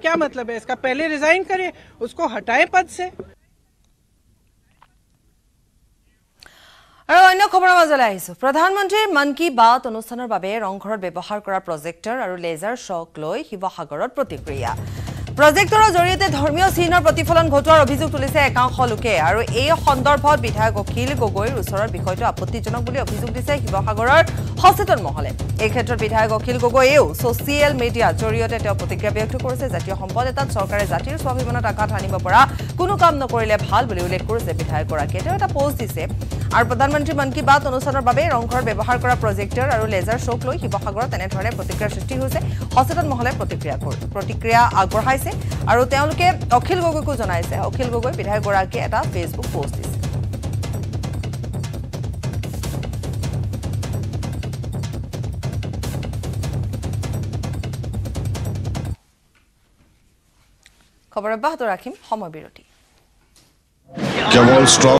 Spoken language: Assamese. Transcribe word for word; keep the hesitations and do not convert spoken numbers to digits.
क्या मतलब है इसका? पहले रिजाइन करे, उसको हटाए पद से। और अन्य खबर मजले आइसो प्रधानमंत्री मन की बात अनुष्ठाনৰ বাবে ৰংঘৰত ব্যৱহাৰ কৰা প্ৰজেক্টৰ আৰু লেজাৰ শ্বক লৈ শিৱসাগৰত প্ৰতিক্ৰিয়া প্ৰজেক্টৰৰ জৰিয়তে ধৰ্মীয় চিহ্নৰ প্ৰতিফলন ঘটোৱাৰ অভিযোগ তুলিছে একাংশ লোকে আৰু এই সন্দৰ্ভত বিধায়ক অখিল গগৈৰ ওচৰৰ বিষয়টো আপত্তিজনক বুলি অভিযোগ দিছে শিৱসাগৰৰ সচেতন মহলে। এই ক্ষেত্ৰত বিধায়ক অখিল গগৈয়েও ছ'চিয়েল মিডিয়াৰ জৰিয়তে তেওঁ প্ৰতিক্ৰিয়া ব্যক্ত কৰিছে। জাতীয় সম্পদ এটাত চৰকাৰে জাতিৰ স্বাভিমানত আঘাত আনিব পৰা কোনো কাম নকৰিলে ভাল বুলি উল্লেখ কৰিছে বিধায়কগৰাকীয়ে। তেওঁ এটা পোষ্ট দিছে আৰু প্ৰধানমন্ত্ৰী মন কি বাত অনুষ্ঠানৰ বাবে ৰংঘৰত ব্যৱহাৰ কৰা প্ৰজেক্টৰ আৰু লেজাৰ শ্বক লৈ শিৱসাগৰত এনেধৰণে প্ৰতিক্ৰিয়াৰ সৃষ্টি হৈছে। সচেতন মহলে প্ৰতিক্ৰিয়া কৰি প্ৰতিক্ৰিয়া আগবঢ়াইছে আৰু তেওঁলোকে অখিল গগৈকো জনাইছে। অখিল গগৈ বিধায়কগৰাকীয়ে এটা ফেচবুক পোষ্ট দিছে। খবৰ অব্যাহত ৰাখিম সময় বিৰতি।